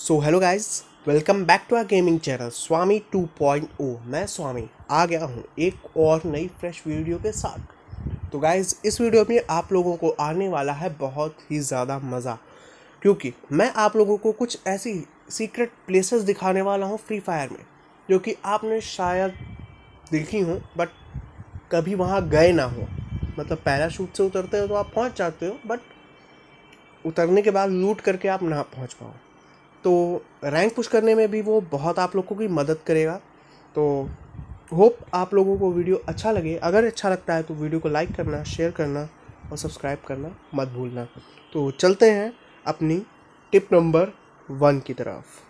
So hello guys, welcome back to our gaming channel Swami 2.0। मैं स्वामी आ गया हूँ एक और नई फ्रेश वीडियो के साथ। तो गाइस, इस वीडियो में आप लोगों को आने वाला है बहुत ही ज़्यादा मज़ा, क्योंकि मैं आप लोगों को कुछ ऐसी सीक्रेट प्लेसेस दिखाने वाला हूँ फ्री फायर में, जो कि आपने शायद देखी हो बट कभी वहाँ गए ना हो। मतलब पैराशूट से उतरते हो तो आप पहुँच जाते हो, बट उतरने के बाद लूट करके आप ना पहुँच पाओ। तो रैंक पुश करने में भी वो बहुत आप लोगों की मदद करेगा। तो होप आप लोगों को वीडियो अच्छा लगे। अगर अच्छा लगता है तो वीडियो को लाइक करना, शेयर करना और सब्सक्राइब करना मत भूलना। तो चलते हैं अपनी टिप नंबर 1 की तरफ।